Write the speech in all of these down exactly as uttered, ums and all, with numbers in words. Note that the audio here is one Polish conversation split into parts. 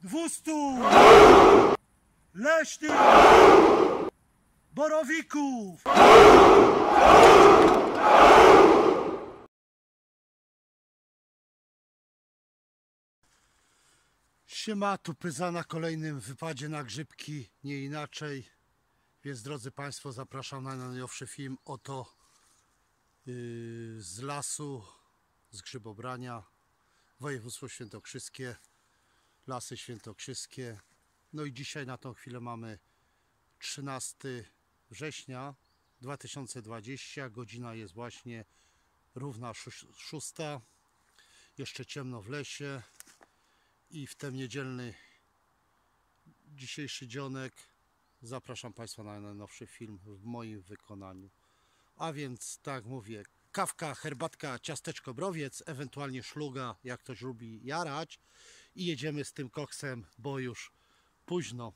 dwustu leśnych borowików. Siema, tu Pyza na kolejnym wypadzie na grzybki, nie inaczej. Więc drodzy Państwo, zapraszam na najnowszy film oto yy, z lasu, z grzybobrania, województwo świętokrzyskie, lasy świętokrzyskie. No i dzisiaj na tą chwilę mamy trzynastego września dwa tysiące dwudziestego, godzina jest właśnie równa szósta, jeszcze ciemno w lesie i w ten niedzielny dzisiejszy dzionek zapraszam Państwa na najnowszy film w moim wykonaniu. A więc tak mówię, kawka, herbatka, ciasteczko, browiec, ewentualnie szluga, jak ktoś lubi jarać, i jedziemy z tym koksem, bo już późno.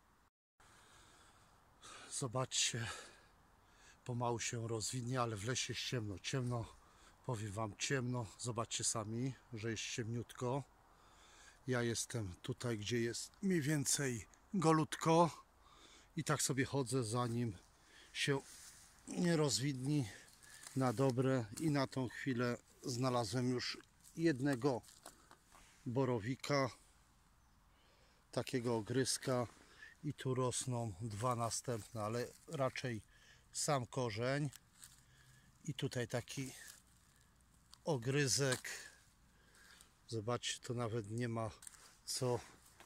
Zobaczcie, pomału się rozwidnie, ale w lesie jest ciemno, ciemno, powiem Wam ciemno. Zobaczcie sami, że jest ciemniutko. Ja jestem tutaj, gdzie jest mniej więcej golutko i tak sobie chodzę, zanim się nie rozwidni na dobre. I na tą chwilę znalazłem już jednego borowika, takiego ogryzka, i tu rosną dwa następne, ale raczej sam korzeń. I tutaj taki ogryzek. Zobaczcie, to nawet nie ma co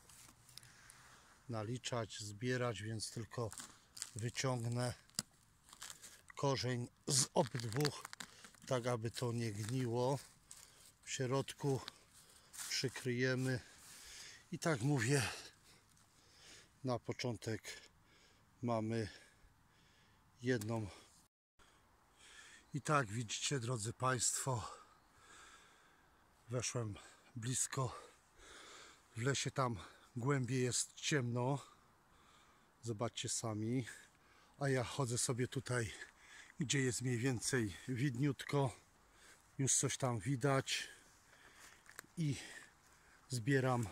naliczać, zbierać, więc tylko wyciągnę korzeń z obydwu, tak aby to nie gniło. W środku przykryjemy i tak mówię, na początek mamy jedną. I tak widzicie, drodzy Państwo, weszłem blisko. W lesie tam głębiej jest ciemno, zobaczcie sami, a ja chodzę sobie tutaj, gdzie jest mniej więcej widniutko, już coś tam widać i zbieram,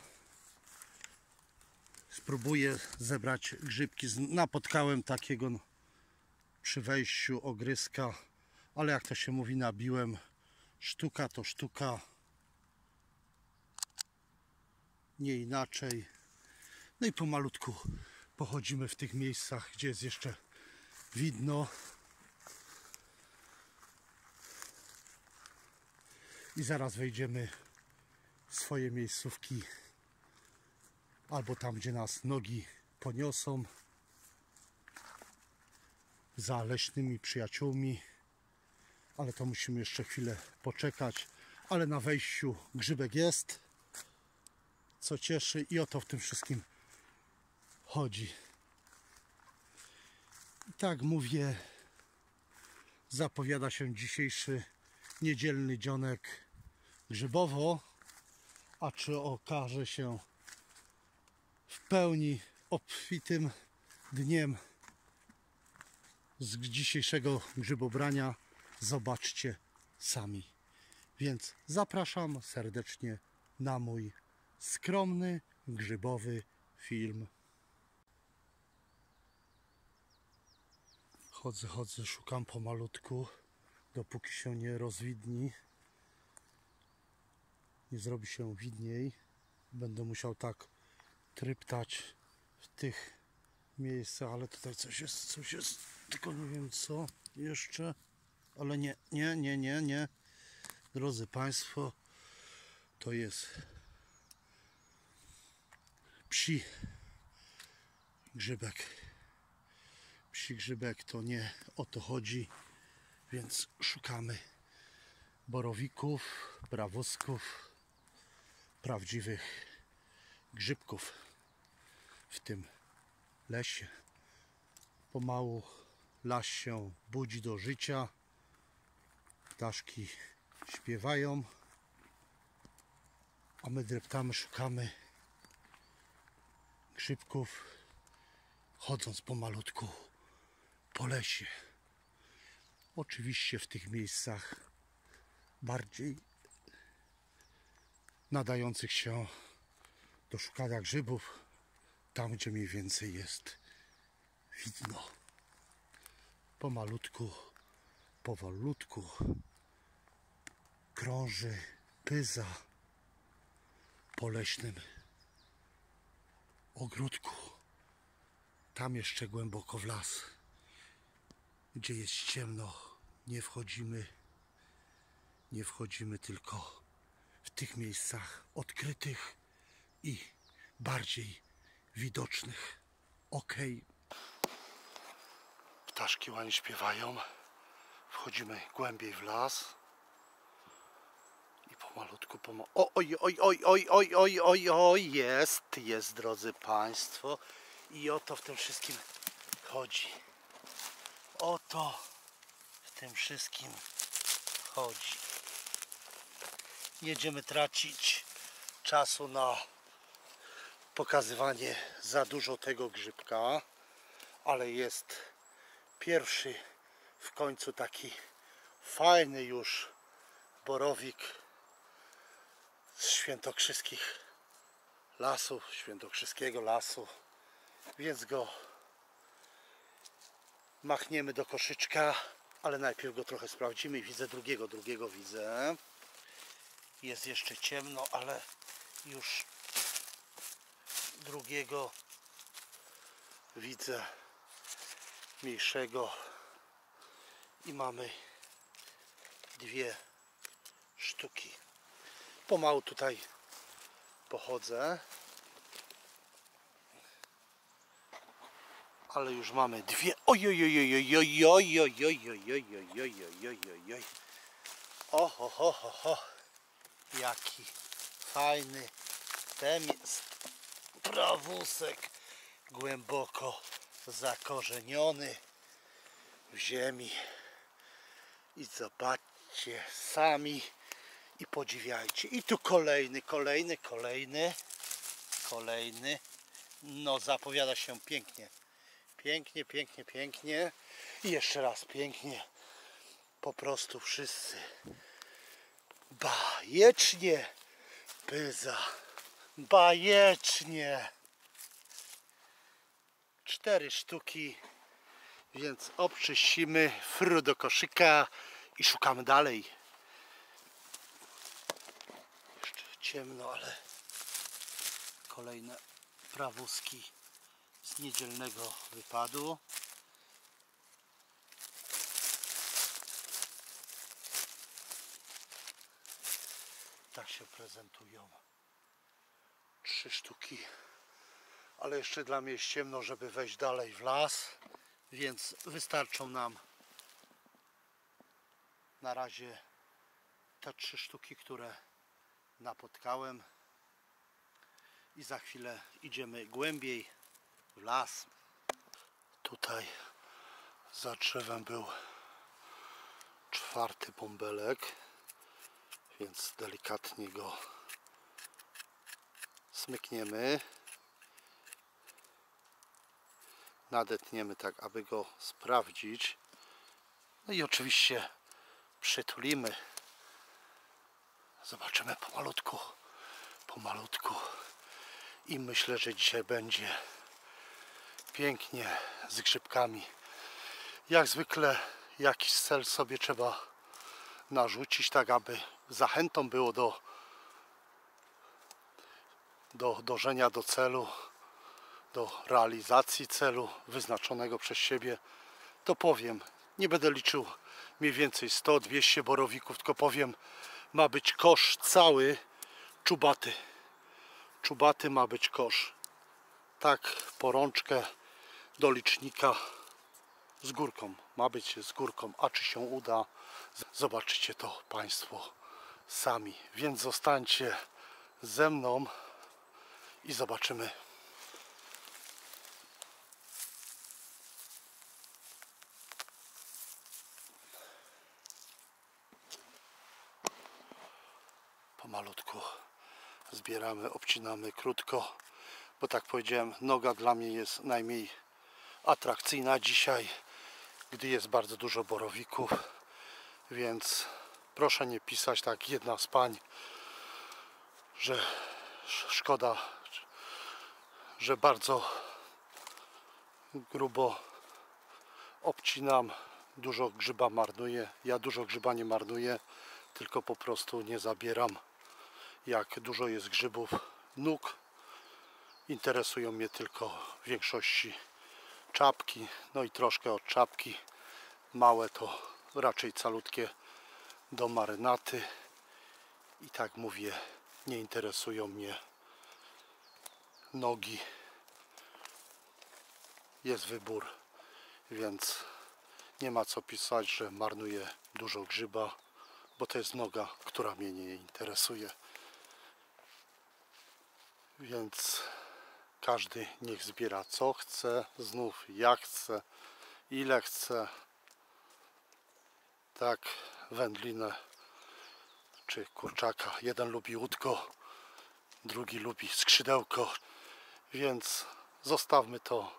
spróbuję zebrać grzybki. Napotkałem takiego przy wejściu ogryzka, ale jak to się mówi, nabiłem, sztuka to sztuka, nie inaczej. No i pomalutku pochodzimy w tych miejscach, gdzie jest jeszcze widno. I zaraz wejdziemy w swoje miejscówki, albo tam, gdzie nas nogi poniosą, za leśnymi przyjaciółmi. Ale to musimy jeszcze chwilę poczekać. Ale na wejściu grzybek jest, co cieszy, i o to w tym wszystkim chodzi. I tak mówię, zapowiada się dzisiejszy niedzielny dzionek grzybowo, a czy okaże się w pełni obfitym dniem z dzisiejszego grzybobrania, zobaczcie sami. Więc zapraszam serdecznie na mój skromny, grzybowy film. Chodzę, chodzę, szukam pomalutku, dopóki się nie rozwidni, nie zrobi się widniej. Będę musiał tak tryptać w tych miejscach, ale tutaj coś jest, coś jest, tylko nie wiem co jeszcze, ale nie, nie, nie, nie, nie. Drodzy Państwo, to jest psi grzybek. Psi grzybek, to nie o to chodzi, więc szukamy borowików, brawusków, prawdziwych grzybków w tym lesie. Pomału las się budzi do życia, ptaszki śpiewają, a my dreptamy, szukamy grzybków, chodząc pomalutku po lesie. Oczywiście w tych miejscach bardziej nadających się do szukania grzybów, tam gdzie mniej więcej jest widno. Pomalutku, powolutku krąży pyza po leśnym ogródku. Tam jeszcze głęboko w las, gdzie jest ciemno, nie wchodzimy. Nie wchodzimy tylko w tych miejscach odkrytych i bardziej widocznych. Ok. Ptaszki ładnie śpiewają. Wchodzimy głębiej w las. I pomalutku, pomalutku. O, oj, oj, oj, oj, oj, oj, oj, oj, jest, jest, drodzy Państwo. I o to w tym wszystkim chodzi. O to w tym wszystkim chodzi. Nie będziemy tracić czasu na pokazywanie za dużo tego grzybka, ale jest pierwszy w końcu taki fajny już borowik z świętokrzyskich lasów, świętokrzyskiego lasu, więc go machniemy do koszyczka, ale najpierw go trochę sprawdzimy. Widzę drugiego, drugiego widzę. Jest jeszcze ciemno, ale już drugiego widzę, mniejszego, i mamy dwie sztuki. Pomału tutaj pochodzę, ale już mamy dwie. Oj, oj, oj, oj, oj, oj, oj, oj, oj, oj, oj, oj, oj, oj, oj. O, ho, ho, ho, ho. Jaki fajny ten jest prawusek, głęboko zakorzeniony w ziemi. I zobaczcie sami i podziwiajcie. I tu kolejny, kolejny, kolejny, kolejny. No, zapowiada się pięknie. Pięknie, pięknie, pięknie. I jeszcze raz pięknie. Po prostu wszyscy. Bajecznie, pyza. Bajecznie. Cztery sztuki. Więc obczyścimy fru do koszyka i szukamy dalej. Jeszcze ciemno, ale kolejne prawuski z niedzielnego wypadu. Tak się prezentują. Trzy sztuki. Ale jeszcze dla mnie jest ciemno, żeby wejść dalej w las, więc wystarczą nam na razie te trzy sztuki, które napotkałem, i za chwilę idziemy głębiej w las. Tutaj za drzewem był czwarty bąbelek, więc delikatnie go smykniemy, nadetniemy tak, aby go sprawdzić, no i oczywiście przytulimy. Zobaczymy pomalutku, pomalutku, i myślę, że dzisiaj będzie pięknie z grzybkami. Jak zwykle jakiś cel sobie trzeba narzucić, tak aby zachętą było do do dążenia do celu, do realizacji celu wyznaczonego przez siebie. To powiem, nie będę liczył mniej więcej sto dwieście borowików, tylko powiem, ma być kosz cały czubaty. Czubaty ma być kosz. Tak po rączkę do licznika z górką. Ma być z górką, a czy się uda, zobaczycie to Państwo sami. Więc zostańcie ze mną i zobaczymy. Pomalutku zbieramy, obcinamy krótko, bo tak powiedziałem, noga dla mnie jest najmniej atrakcyjna dzisiaj, gdy jest bardzo dużo borowików, więc proszę nie pisać tak jedna z pań, że szkoda że bardzo grubo obcinam, dużo grzyba marnuję. Ja dużo grzyba nie marnuję, tylko po prostu nie zabieram. Jak dużo jest grzybów, nóg, interesują mnie tylko w większości czapki, no i troszkę od czapki. Małe to raczej calutkie do marynaty. I tak mówię, nie interesują mnie nogi. Jest wybór, więc nie ma co pisać, że marnuję dużo grzyba, bo to jest noga, która mnie nie interesuje. Więc każdy niech zbiera co chce, znów jak chce, ile chce. Tak, wędlinę czy kurczaka. Jeden lubi łódko, drugi lubi skrzydełko, więc zostawmy to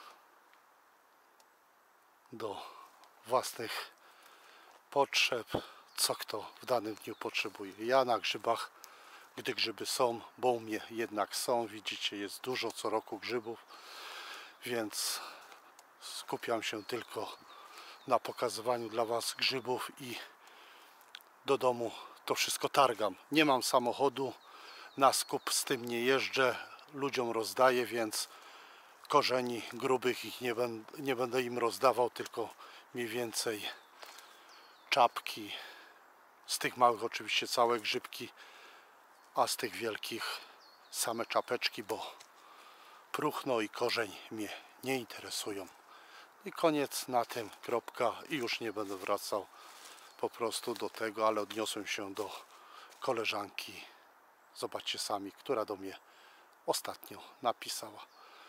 do własnych potrzeb, co kto w danym dniu potrzebuje. Ja na grzybach, gdy grzyby są, bo u mnie jednak są, widzicie, jest dużo co roku grzybów, więc skupiam się tylko na pokazywaniu dla Was grzybów i do domu to wszystko targam. Nie mam samochodu, na skup z tym nie jeżdżę, ludziom rozdaję, więc korzeni grubych ich nie będę, nie będę im rozdawał, tylko mniej więcej czapki, z tych małych oczywiście całe grzybki, a z tych wielkich same czapeczki, bo próchno i korzeń mnie nie interesują. I koniec na tym, kropka, i już nie będę wracał po prostu do tego, ale odniosłem się do koleżanki, zobaczcie sami, która do mnie ostatnio napisała.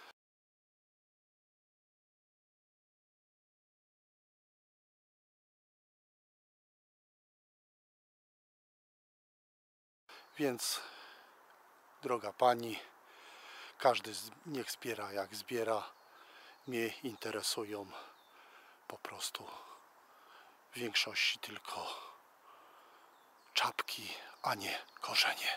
Więc droga pani, każdy niech zbiera jak zbiera. Mnie interesują po prostu w większości tylko czapki, a nie korzenie.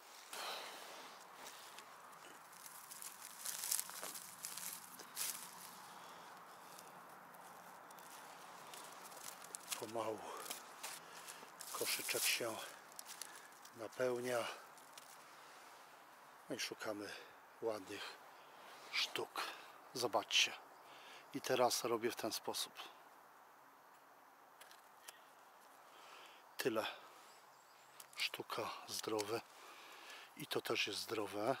Pomału koszyczek się napełnia. No i szukamy ładnych sztuk. Zobaczcie. I teraz robię w ten sposób. Tyle. Sztuka zdrowe. I to też jest zdrowe.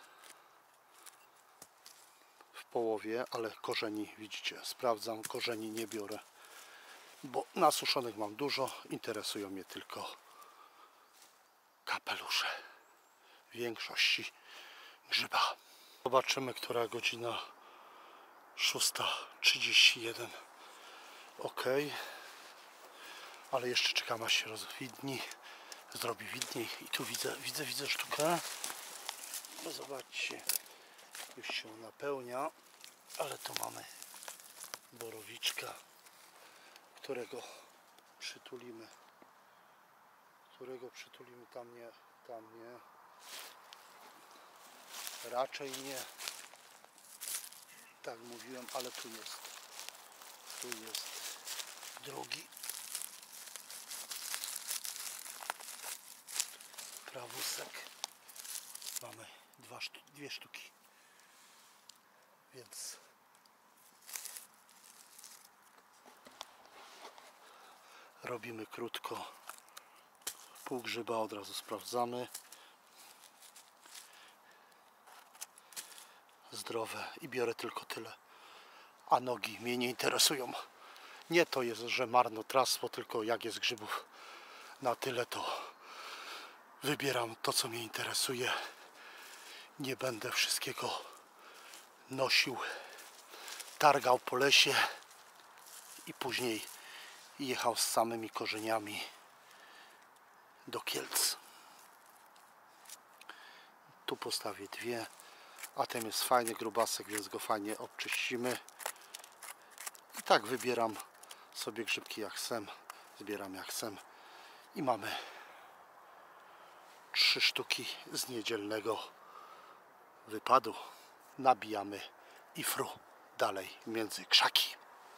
W połowie, ale korzeni widzicie. Sprawdzam, korzeni nie biorę. Bo nasuszonych mam dużo. Interesują mnie tylko kapelusze. W większości grzyba. Zobaczymy, która godzina. szósta trzydzieści jeden. Ok, ale jeszcze czekam, aż się rozwidni, zrobi widniej. I tu widzę, widzę, widzę sztukę. No zobaczcie, już się napełnia, ale tu mamy borowiczka, którego przytulimy. Którego przytulimy, tam nie, tam nie. Raczej nie. Tak mówiłem, ale tu jest. Tu jest drugi. Prawusek. Mamy dwa, dwie sztuki. Więc robimy krótko. Pół grzyba od razu sprawdzamy. Zdrowe i biorę tylko tyle. A nogi mnie nie interesują. Nie to jest, że marnotrawstwo, tylko jak jest grzybów na tyle, to wybieram to, co mnie interesuje. Nie będę wszystkiego nosił, targał po lesie i później jechał z samymi korzeniami do Kielc. Tu postawię dwie, a ten jest fajny grubasek, więc go fajnie obczyścimy. I tak wybieram sobie grzybki jak chcę, zbieram jak chcę i mamy trzy sztuki z niedzielnego wypadu. nabijamy ifru dalej między krzaki.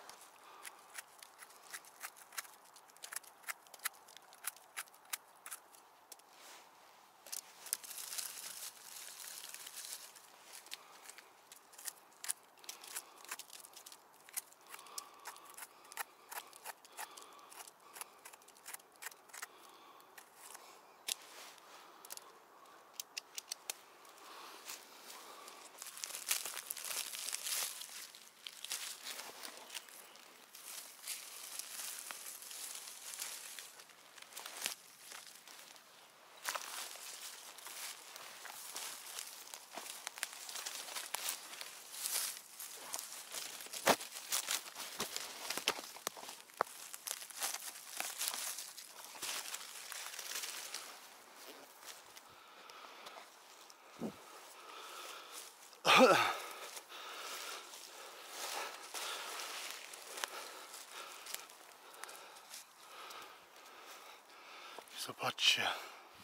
Zobaczcie,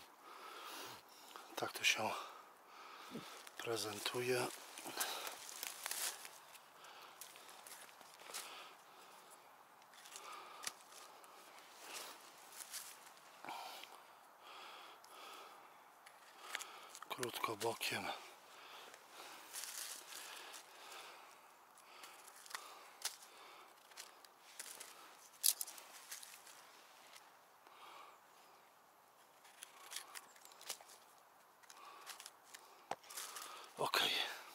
tak to się prezentuje. Krótko bokiem. Ok.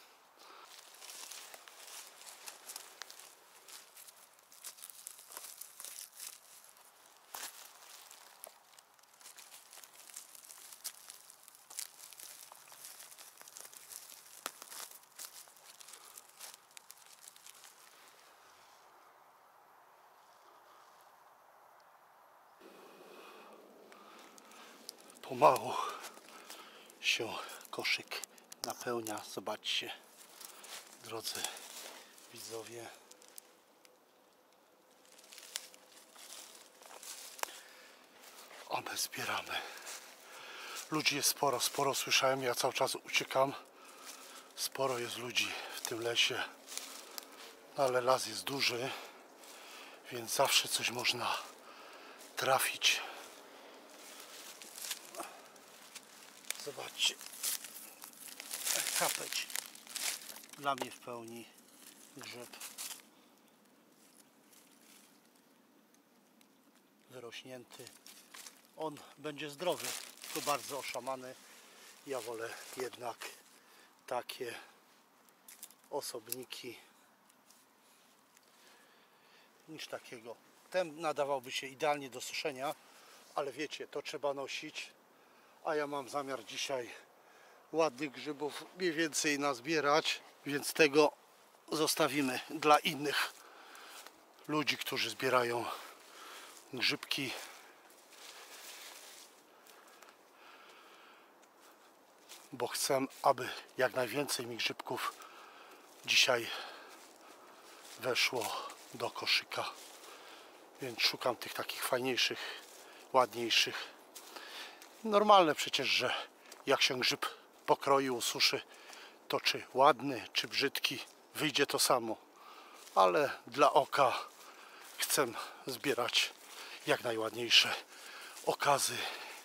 Pomału się koszyk napełnia. Zobaczcie, drodzy widzowie. A my zbieramy. Ludzi jest sporo, sporo słyszałem, ja cały czas uciekam. Sporo jest ludzi w tym lesie, ale las jest duży, więc zawsze coś można trafić. Zobaczcie, kapeć dla mnie w pełni grzyb wyrośnięty. On będzie zdrowy, to bardzo oszamany. Ja wolę jednak takie osobniki niż takiego. Ten nadawałby się idealnie do suszenia, ale wiecie, to trzeba nosić. A ja mam zamiar dzisiaj ładnych grzybów mniej więcej nazbierać, więc tego zostawimy dla innych ludzi, którzy zbierają grzybki. Bo chcę, aby jak najwięcej mi grzybków dzisiaj weszło do koszyka. Więc szukam tych takich fajniejszych, ładniejszych. Normalne przecież, że jak się grzyb pokroi, ususzy, to czy ładny, czy brzydki, wyjdzie to samo. Ale dla oka chcę zbierać jak najładniejsze okazy.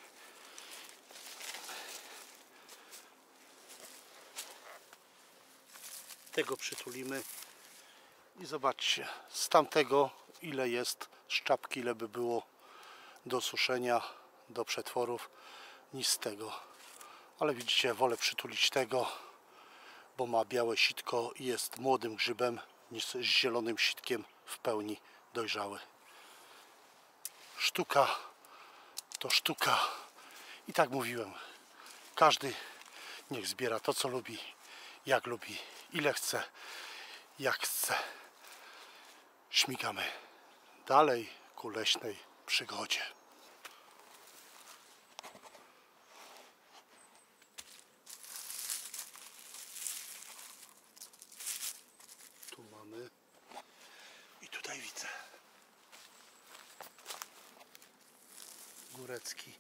Tego przytulimy i zobaczcie, z tamtego ile jest szczapki, ile by było do suszenia, do przetworów, niż z tego. Ale widzicie, wolę przytulić tego, bo ma białe sitko i jest młodym grzybem, niż z zielonym sitkiem w pełni dojrzały. Sztuka to sztuka. I tak mówiłem, każdy niech zbiera to, co lubi, jak lubi, ile chce, jak chce. Śmigamy dalej ku leśnej przygodzie. Tu mamy i tutaj widzę górecki,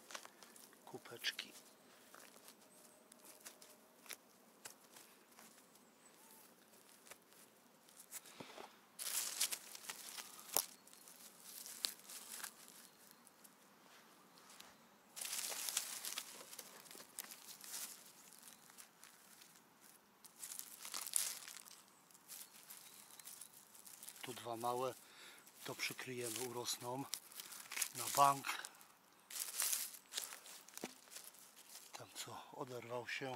kupeczki. dwa małe, to przykryjemy, urosną na bank. Tam co oderwał się.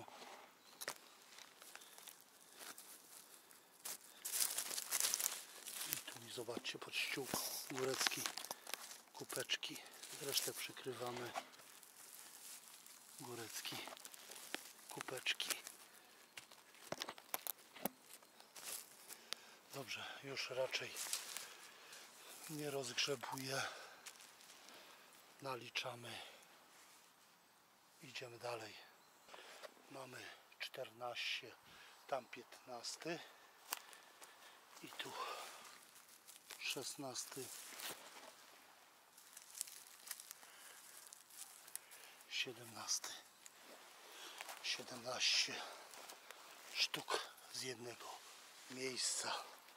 I tu mi zobaczcie, pod ściół górecki, kupeczki. Resztę przykrywamy, górecki, kupeczki. Dobrze, już raczej nie rozgrzebuję. Naliczamy. Idziemy dalej. Mamy czternaście, tam piętnaście i tu szesnaście, siedemnaście, siedemnaście sztuk z jednego miejsca.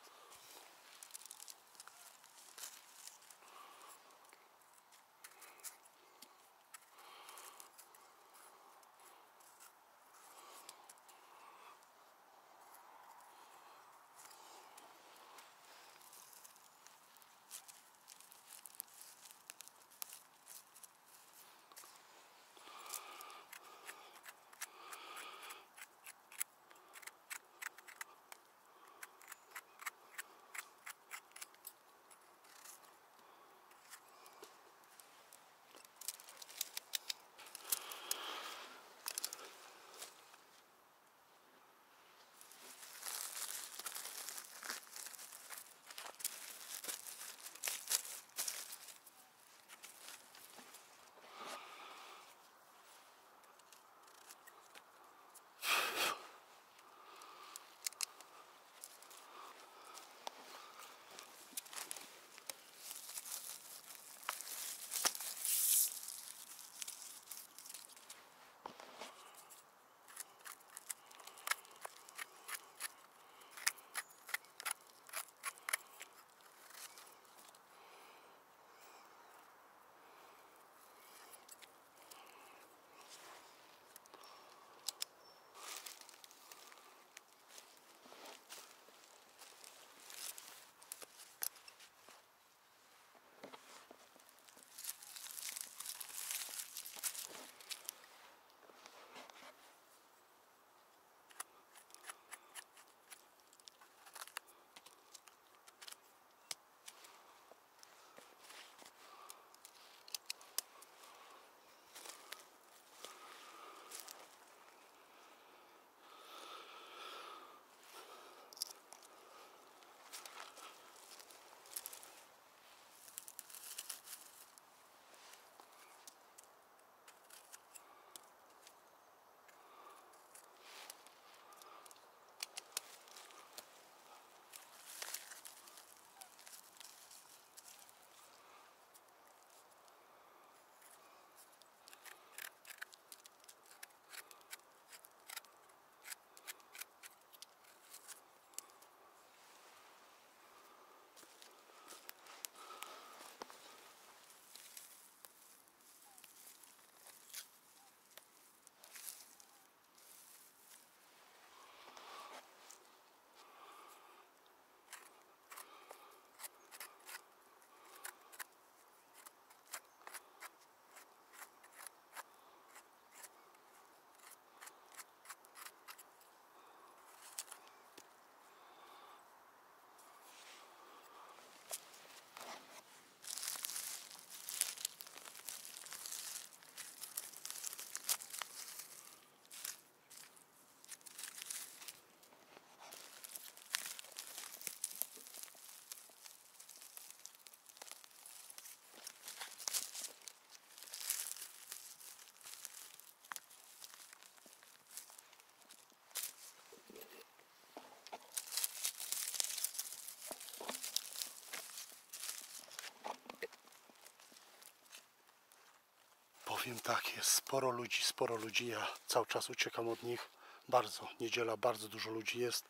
Powiem tak, jest sporo ludzi, sporo ludzi, ja cały czas uciekam od nich, bardzo, niedziela, bardzo dużo ludzi jest,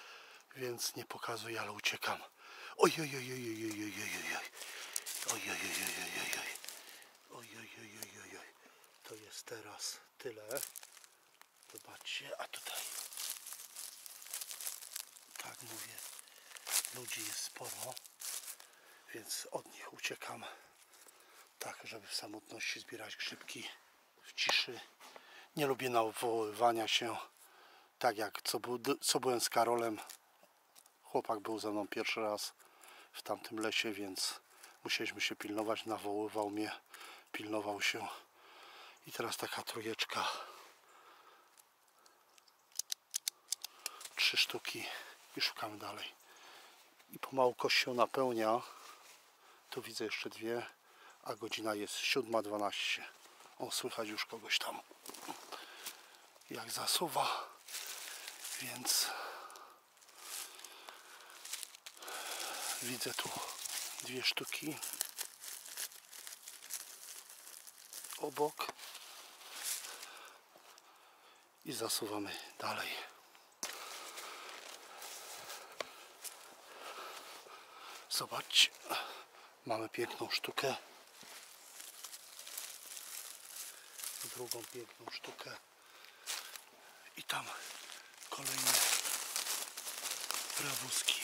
więc nie pokazuję, ale uciekam. Oj, oj, oj, oj, oj, oj, oj, oj, oj, oj, oj, oj, oj, oj, oj, oj, oj, oj, to jest teraz tyle, zobaczcie, a tutaj, tak mówię, ludzi jest sporo. więc od nich uciekam, tak żeby w samotności zbierać grzybki w ciszy. Nie lubię nawoływania się, tak jak co, był, co byłem z Karolem. Chłopak był ze mną pierwszy raz w tamtym lesie, więc musieliśmy się pilnować, nawoływał mnie, pilnował się. I teraz taka trójeczka, trzy sztuki i szukamy dalej. I pomału kość się napełnia. Tu widzę jeszcze dwie, a godzina jest siódma dwanaście. O, słychać już kogoś tam jak zasuwa, więc widzę tu dwie sztuki obok i zasuwamy dalej. Zobaczcie, mamy piękną sztukę, drugą piękną sztukę i tam kolejne prawuski.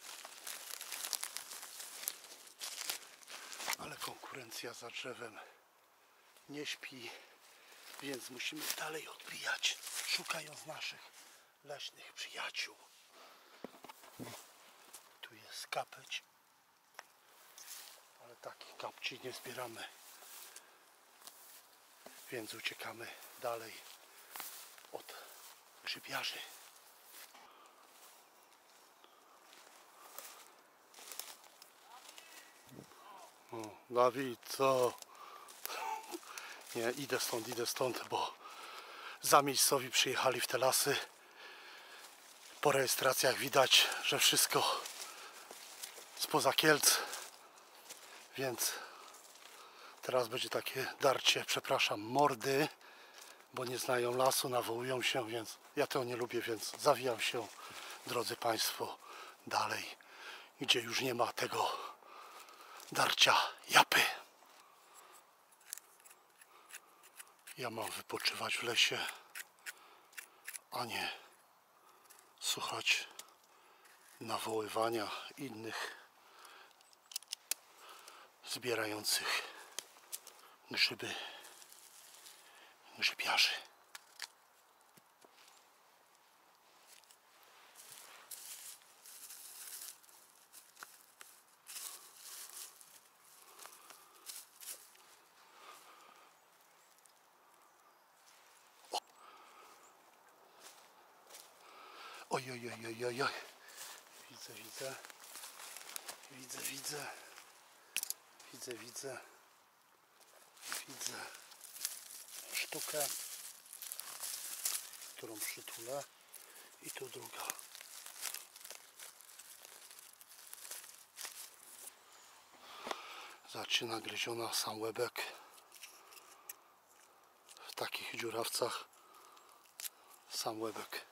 Ale konkurencja za drzewem nie śpi, więc musimy dalej odbijać, szukając naszych leśnych przyjaciół. Tu jest kapeć, ale takich kapci nie zbieramy, więc uciekamy dalej od grzybiarzy. O, Dawid, co? Nie, idę stąd, idę stąd, bo zamiejscowi przyjechali w te lasy. Po rejestracjach widać, że wszystko spoza Kielc, więc teraz będzie takie darcie, przepraszam, mordy, bo nie znają lasu, nawołują się, więc ja tego nie lubię, więc zawijam się, drodzy Państwo, dalej, gdzie już nie ma tego darcia japy. Ja mam wypoczywać w lesie, a nie słuchać nawoływania innych zbierających grzyby grzybiarzy. Oj, oj, oj, oj, oj, oj. Widzę, widzę. Widzę, widzę. Widzę, widzę. Widzę sztukę, którą przytulę. I tu druga. Zobaczcie, nagryziona, sam łebek. W takich dziurawcach sam łebek.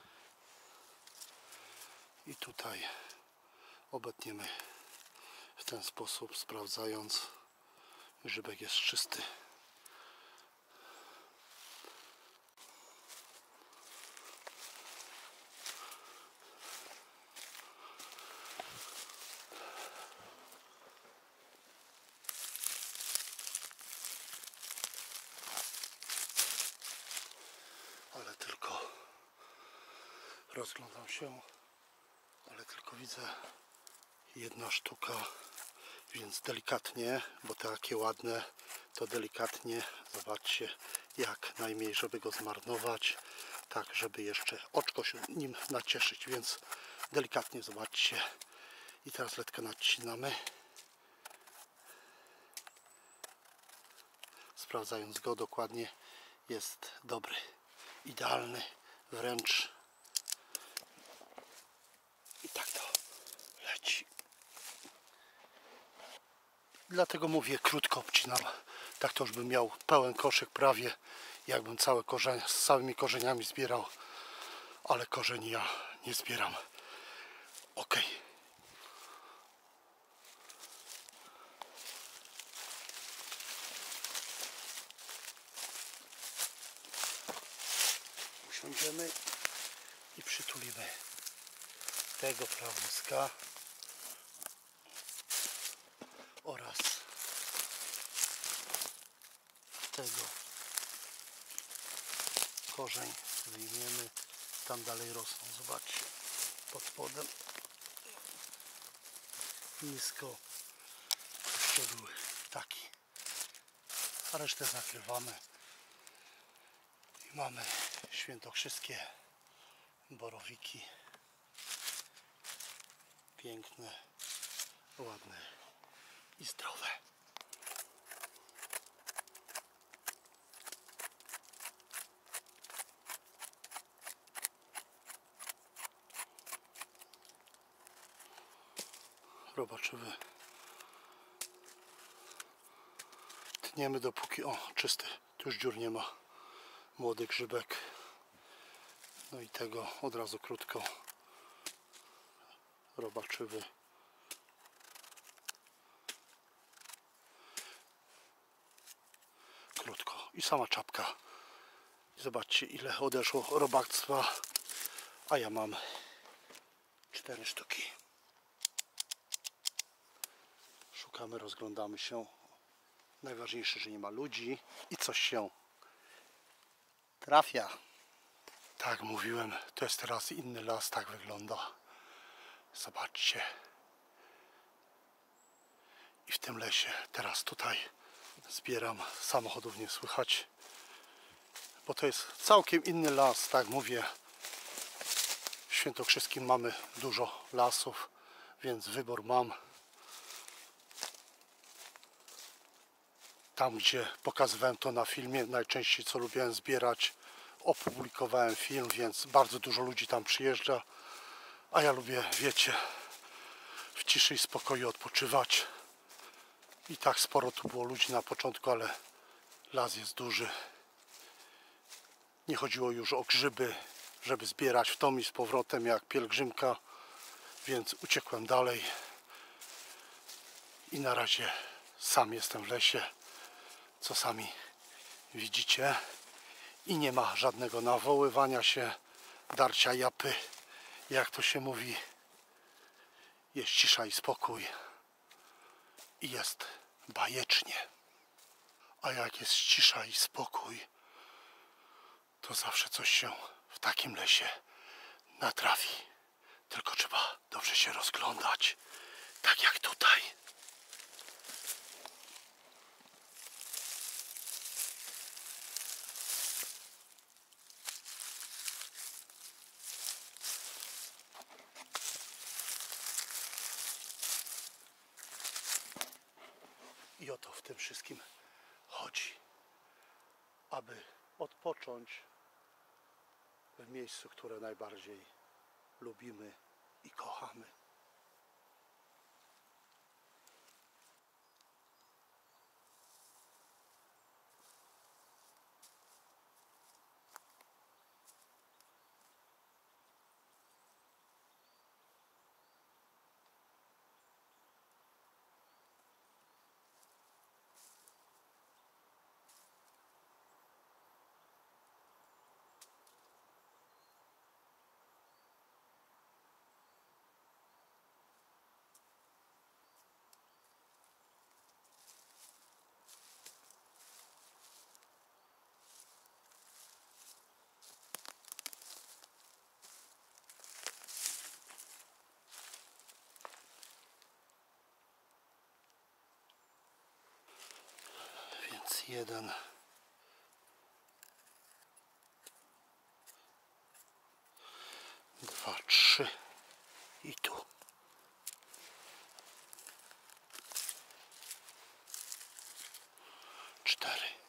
I tutaj obetniemy w ten sposób, sprawdzając, grzybek jest czysty. Ale tylko rozglądam się, ale tylko widzę jedna sztuka, więc delikatnie, bo takie ładne, to delikatnie, zobaczcie, jak najmniej, żeby go zmarnować, tak żeby jeszcze oczko się nim nacieszyć, więc delikatnie, zobaczcie. I teraz letkę nacinamy, sprawdzając go dokładnie, jest dobry, idealny wręcz. I tak to leci. Dlatego mówię, krótko obcinam. Tak to już bym miał pełen koszyk prawie, jakbym całe korzenie, z całymi korzeniami zbierał. Ale korzeni ja nie zbieram. Ok. Usiądziemy i przytulimy tego prawuska. oraz tego korzeń wyjmiemy. Tam dalej rosną, zobaczcie, pod spodem nisko jeszcze były taki, a resztę zakrywamy i mamy świętokrzyskie borowiki, piękne, ładne i zdrowe. Robaczywy tniemy dopóki, o, czysty, tu już dziur nie ma, młody grzybek, no i tego od razu krótko, robaczywy, krótko i sama czapka. Zobaczcie, ile odeszło robactwa, a ja mam cztery sztuki. Szukamy, rozglądamy się. Najważniejsze, że nie ma ludzi i coś się trafia. Tak mówiłem, to jest teraz inny las, tak wygląda. Zobaczcie. I w tym lesie teraz tutaj zbieram, samochodów nie słychać, bo to jest całkiem inny las, tak mówię. W Świętokrzyskim mamy dużo lasów, więc wybór mam. Tam, gdzie pokazywałem to na filmie, najczęściej co lubiłem zbierać, opublikowałem film, więc bardzo dużo ludzi tam przyjeżdża, a ja lubię, wiecie, w ciszy i spokoju odpoczywać. I tak sporo tu było ludzi na początku, ale las jest duży. Nie chodziło już o grzyby, żeby zbierać w tom i z powrotem jak pielgrzymka, więc uciekłem dalej i na razie sam jestem w lesie, co sami widzicie, i nie ma żadnego nawoływania się, darcia japy, jak to się mówi. Jest cisza i spokój i jest bajecznie. A jak jest cisza i spokój, to zawsze coś się w takim lesie natrafi. Tylko trzeba dobrze się rozglądać, tak jak tutaj. I o to w tym wszystkim chodzi, aby odpocząć w miejscu, które najbardziej lubimy i kochamy. Więc jeden, dwa, trzy i tu. Cztery.